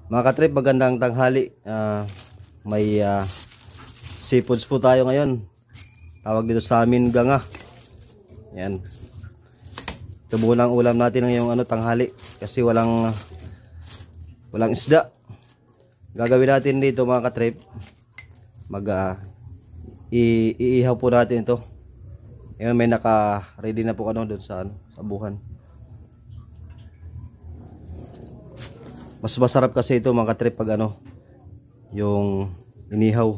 Mga katrip, magandang tanghali. May seafoods po tayo ngayon. Tawag dito sa amin ganga. Yan. Ito muna ang ulam natin ngayong tanghali kasi walang isda. Gagawin natin dito mga katrip, iihaw po natin ito. Ngayon may naka-ready na po doon sa buhan. Mas masarap kasi ito mga katrip pag yung inihaw.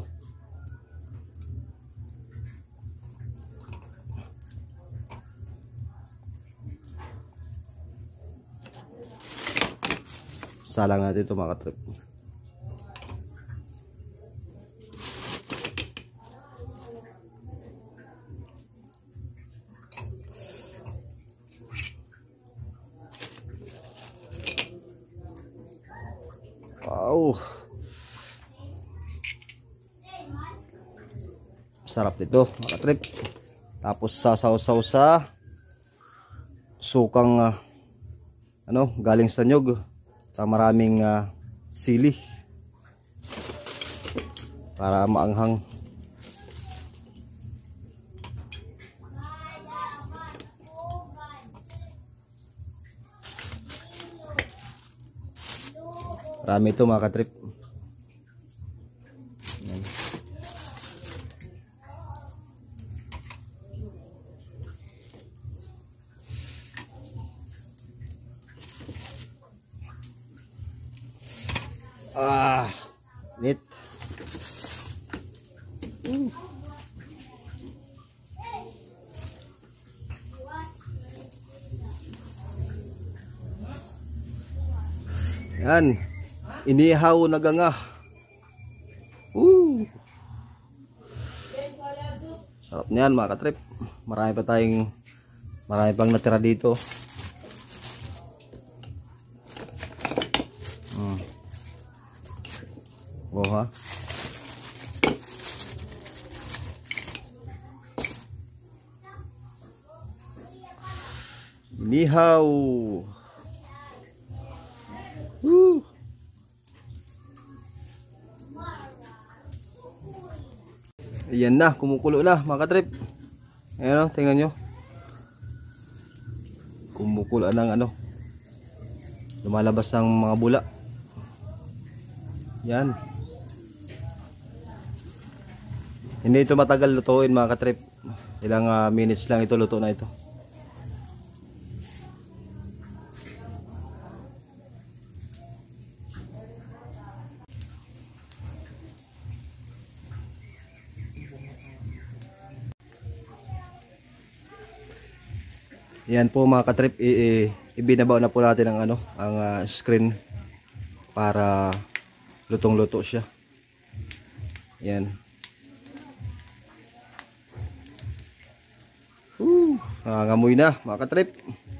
Salang natin ito mga katrip. Wow. Sarap nito mga katrip. Tapos sasaw-saw sa sukang galing sa nyog sa maraming sili para maanghang. Marami ito mga katrip. Neat. Yan. Inihaw na ganga. Sarap niyan mga katrip. Marami pang natira dito. Oh ha. Inihaw. Ayan na, kumukulo na mga katrip. Ayan tingnan nyo. Kumukulo ng lumalabas ang mga bula. Yan. Hindi ito matagal lutuin mga katrip. Ilang minutes lang ito luto na ito. Yan po mga katrip, ibinabaw na po natin ang screen para lutong-luto siya. Yan. Nangangamoy na mga katrip.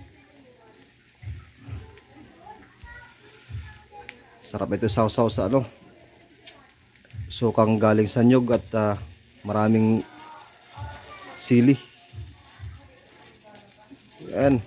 Sarap ito sausaw sa sukang galing sa nyog at maraming sili. Yan.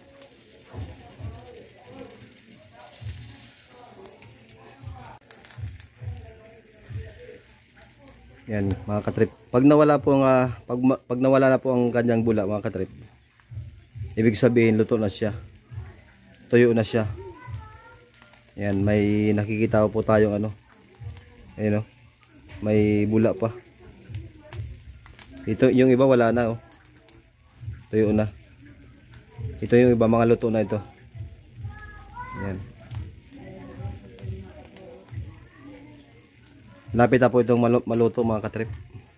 Yan mga katrip. Pag nawala na po ang kanyang bula mga katrip, ibig sabihin luto na siya. Tuyo na siya. Yan, may nakikita po tayong ayun may bula pa. Ito yung iba wala na Tuyo na. Ito yung iba mga luto na ito. Yan. Lapit na po itong maluto mga katrip.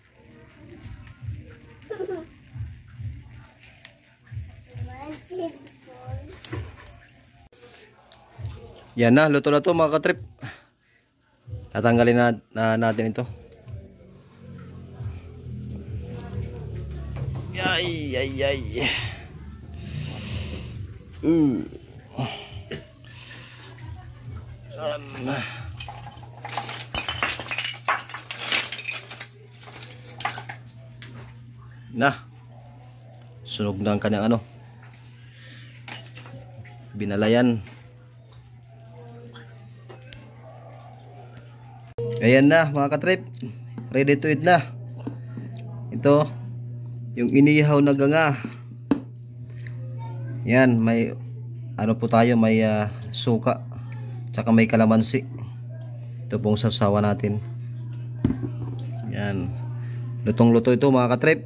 Yan na, luto na to mga katrip. Tatanggalin na natin ito. Ay. Na sunog na ang kanyang binalayan. Ayan na mga katrip. Ready to eat na. Ito yung inihaw na ganga. Yan, may ano po tayo, may suka tsaka may kalamansi. Ito pong sasawa natin. Yan, lutong luto ito mga katrip.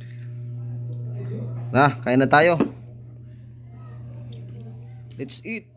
Na, kain na tayo. Let's eat.